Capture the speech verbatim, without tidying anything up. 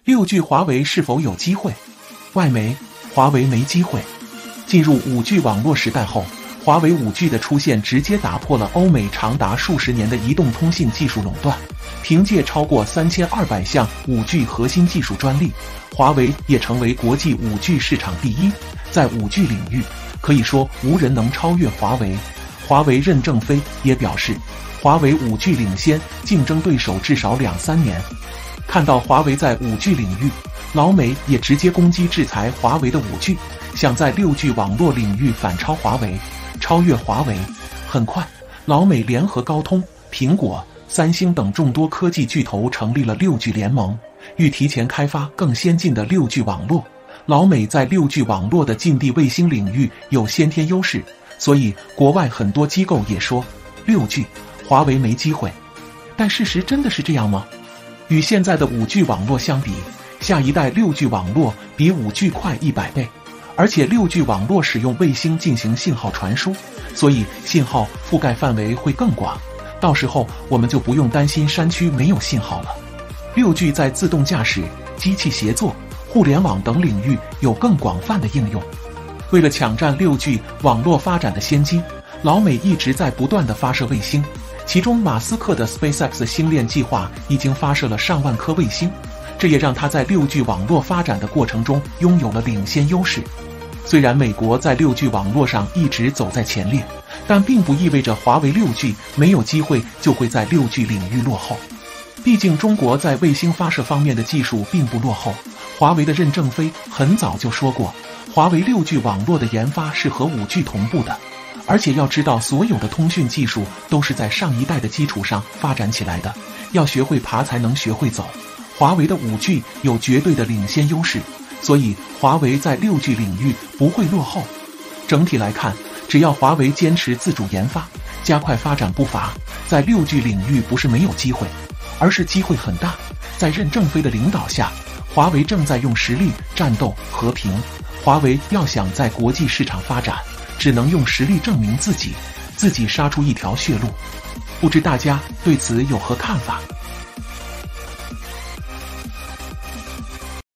六 G 华为是否有机会？外媒，华为没机会。进入 五 G 网络时代后，华为 五 G 的出现直接打破了欧美长达数十年的移动通信技术垄断。凭借超过三千二百项 五 G 核心技术专利，华为也成为国际 五 G 市场第一。在 五 G 领域，可以说无人能超越华为。华为任正非也表示，华为 五 G 领先竞争对手至少两三年。看到华为在 五 G 领域，老美也直接攻击制裁华为的 五 G， 想在 六 G 网络领域反超华为，超越华为。很快，老美联合高通、苹果、三星等众多科技巨头成立了 六 G 联盟，欲提前开发更先进的 六 G 网络。老美在 六 G 网络的近地卫星领域有先天优势，所以国外很多机构也说 六 G 华为没机会。但事实真的是这样吗？与现在的 五 G 网络相比，下一代 六 G 网络比 五 G 快一百倍，而且 六 G 网络使用卫星进行信号传输，所以信号覆盖范围会更广，到时候我们就不用担心山区没有信号了。六 G 在自动驾驶、机器协作、互联网等领域有更广泛的应用。为了抢占 六 G 网络发展的先机，老美一直在不断的发射卫星，其中马斯克的 SpaceX 星链计划已经发射了上万颗卫星，这也让他在 六 G 网络发展的过程中拥有了领先优势。虽然美国在 六 G 网络上一直走在前列，但并不意味着华为 六 G 没有机会就会在 六 G 领域落后。毕竟中国在卫星发射方面的技术并不落后，华为的任正非很早就说过，华为 六 G 网络的研发是和 五 G 同步的。而且要知道，所有的通讯技术都是在上一代的基础上发展起来的，要学会爬才能学会走。华为的 五 G 有绝对的领先优势，所以华为在 六 G 领域不会落后。整体来看，只要华为坚持自主研发，加快发展步伐，在 六 G 领域不是没有机会，而是机会很大。在任正非的领导下，华为正在用实力战斗和平。华为要想在国际市场发展，只能用实力证明自己，自己杀出一条血路。不知大家对此有何看法？